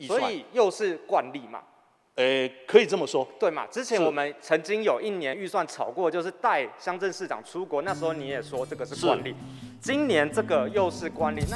预算， 所以又是惯例嘛。 可以这么说。 对嘛？之前我们曾经有1年预算炒过，就是带乡镇市长出国，那时候你也说这个是惯例。今年这个又是惯例，那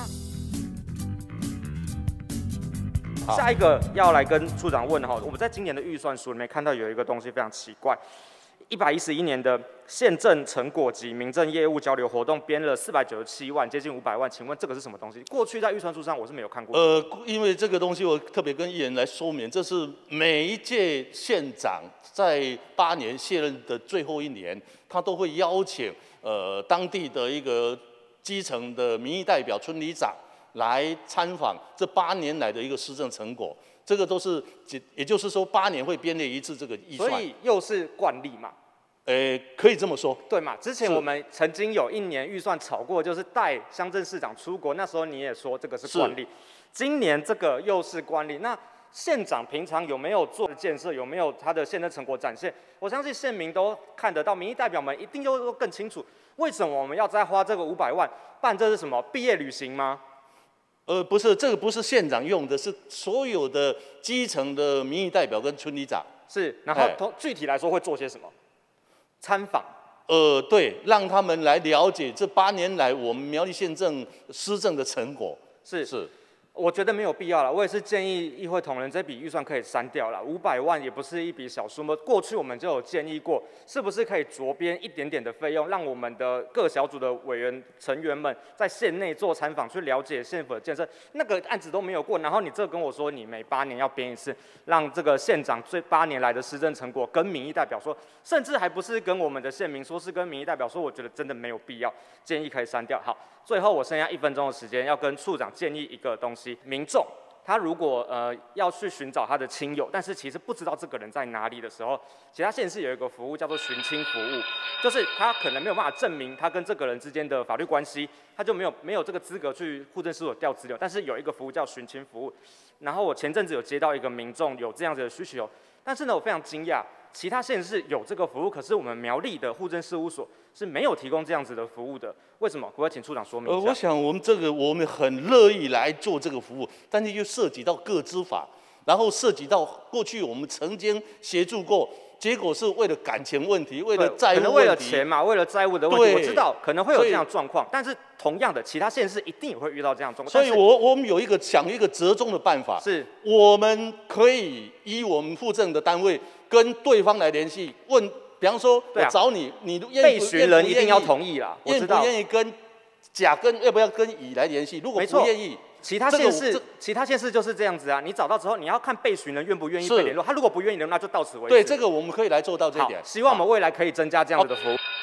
下一个要来跟处长问哈，我们在今年的预算书里面看到有一个东西非常奇怪。111年的县政成果及民政业务交流活动编了497万，接近500万，请问这个是什么东西？过去在预算书上我是没有看过。 因为这个东西我特别跟议员来说明，这是每一届县长在8年卸任的最后1年，他都会邀请当地的一个基层的民意代表、村里长来参访这8年来的一个施政成果。这个都是，也就是说8年会编列一次这个预算， 所以又是惯例嘛。 可以这么说。 对嘛？之前我们曾经有1年预算炒过，就是带乡镇市长出国，那时候你也说这个是惯例。今年这个又是惯例，那县长平常有没有做建设，有没有他的县政成果展现？我相信县民都看得到，民意代表们一定都更清楚，为什么我们要再花这个500万办这是什么毕业旅行吗？ 不是，这个不是县长用的，是所有的基层的民意代表跟村里长。 是，然后具体来说会做些什么？参访。 对，让他们来了解这8年来我们苗栗县政施政的成果。是。 我觉得没有必要了，我也是建议议会同仁这笔预算可以删掉了，500万也不是一笔小数目。过去我们就有建议过，是不是可以酌编一点点的费用，让我们的各小组的委员成员们在县内做参访，去了解县府的建设。那个案子都没有过，然后你这跟我说你每8年要编一次，让这个县长这8年来的施政成果跟民意代表说，甚至还不是跟我们的县民说，是跟民意代表说，我觉得真的没有必要，建议可以删掉。好，最后我剩下1分钟的时间，要跟处长建议一个东西。民众他如果要去寻找他的亲友，但是其实不知道这个人在哪里的时候，其他县市有一个服务叫做寻亲服务，就是他可能没有办法证明他跟这个人之间的法律关系，他就没有这个资格去户政事务所调资料，但是有一个服务叫寻亲服务。然后我前阵子有接到一个民众有这样子的需求，但是呢我非常惊讶，其他县市有这个服务，可是我们苗栗的户政事务所是没有提供这样子的服务的，为什么？可不可以请处长说明一下？ 我想我们很乐意来做这个服务，但是又涉及到个资法，然后涉及到过去我们曾经协助过，结果是为了感情问题，为了债务问题， 可能为了钱嘛，为了债务的问题，我知道可能会有这样的状况，但是同样的，其他县市一定也会遇到这样的状况。 所以我们有一个折中的办法， 是我们可以依我们户政的单位跟对方来联系，问，比方说我找你，你被询人一定要同意啦，我知道。 愿不愿意跟甲要不要跟乙来联系？如果不愿意。 其他县市就是这样子啊，你找到之后，你要看被询人愿不愿意被联络，他如果不愿意的，那就到此为止。 对，这个我们可以来做到这一点。 希望我们未来可以增加这样子的服务。